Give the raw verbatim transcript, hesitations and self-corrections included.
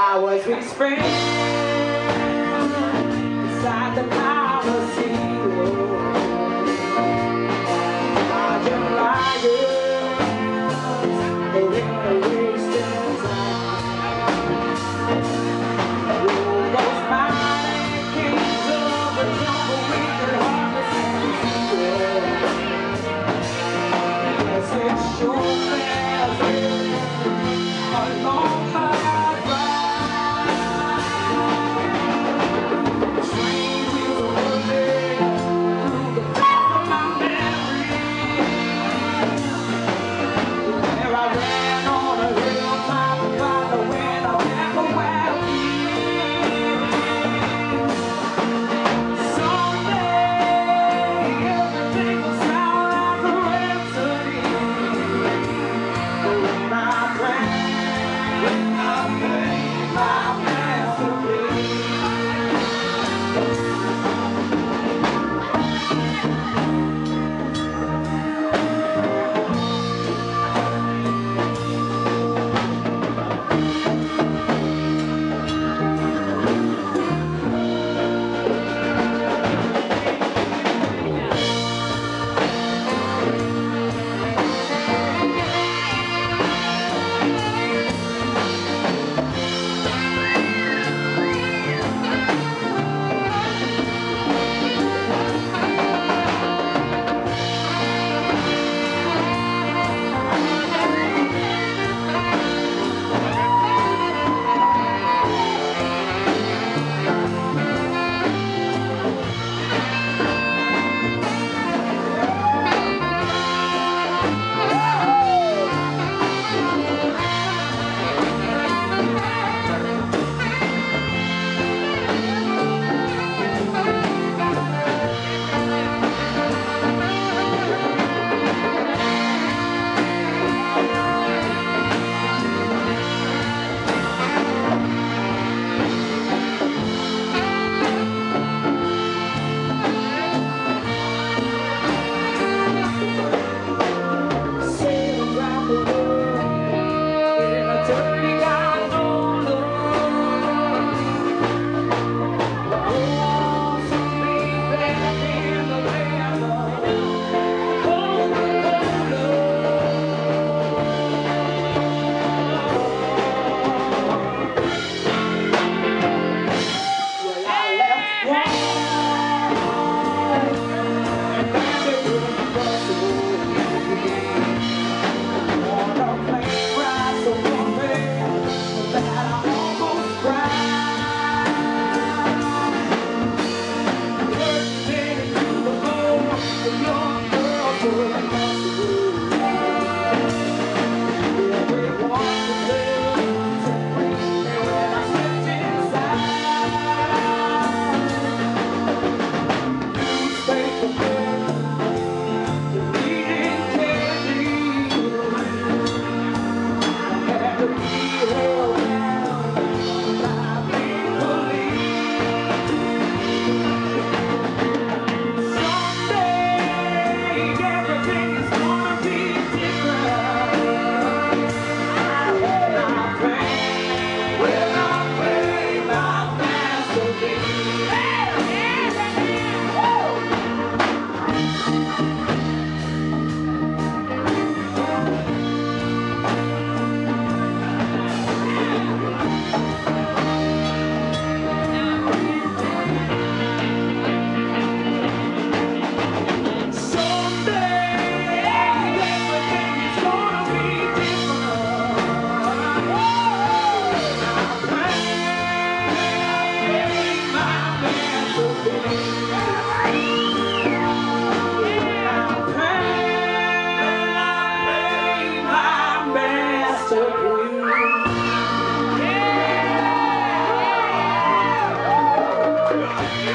I was his friend inside the Coliseum. Roger lions, they were wasting time. All those mighty kings of the jungle, we could hardly see. Yes, it sure has been a long hard ride. Train wheels are whirling through the back of my memory, where I ran on a hilltop by the wind of everywhere. Someday everything will sound like a rhapsody. When I drank, when I made my masterpiece. Sailing around the world in a dirty gondola. Oh, someday back in the land of Coca-Cola. Well, I left one and found it wouldn't possible. On a plane ride so bumpy that I almost cried. Working into the bone, a young girl told me not to go. Everyone was there to greet me when I stepped inside. Newspaper men, the eating candy. Had to be held down by big police. Someday everything is gonna be different. When I play, when I play my masterpiece. Someday everything is gonna be different. When I play my masterpiece. When I play my masterpiece.